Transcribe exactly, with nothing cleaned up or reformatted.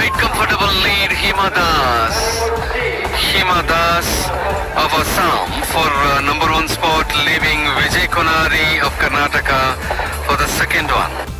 quite comfortable lead, Hima Das. Hima Das of Assam for uh, number one spot, leaving Vijaya Kumari of Karnataka for the second one.